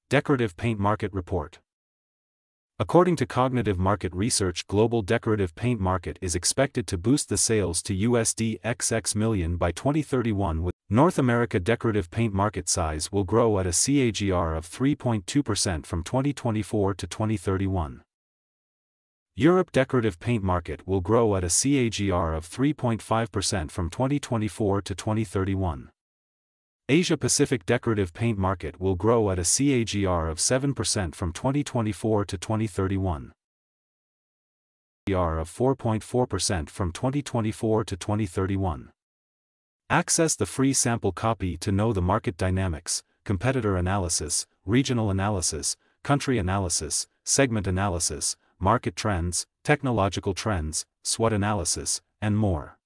Decorative Paint Market Report. According to Cognitive Market Research, global decorative paint market is expected to boost the sales to USD XX million by 2031, with North America decorative paint market size will grow at a CAGR of 3.2% from 2024 to 2031. Europe decorative paint market will grow at a CAGR of 3.5% from 2024 to 2031. Asia-Pacific decorative paint market will grow at a CAGR of 7% from 2024 to 2031. CAGR of 4.4% from 2024 to 2031. Access the free sample copy to know the market dynamics, competitor analysis, regional analysis, country analysis, segment analysis, market trends, technological trends, SWOT analysis, and more.